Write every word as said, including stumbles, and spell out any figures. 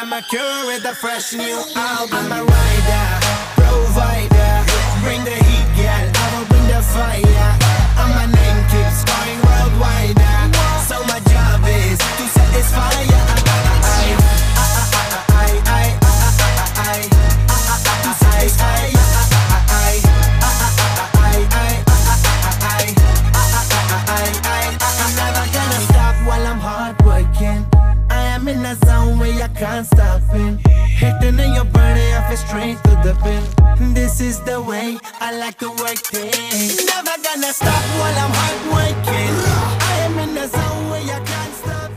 I'm a cure with a fresh new album. I'm a rider, provider. Bring the heat, girl. I will bring the fire. And my name keeps going worldwide. So my job is to satisfy ya. I, I, I, I, I, I, to satisfy ya. I, I, I, I, I, I'm never gonna stop while I'm hard working. I am in a zone where you can't stop it. Hitting in your body, I feel straight to the pin. This is the way I like to work things. Never gonna stop while I'm hard working. I am in a zone where you can't stop.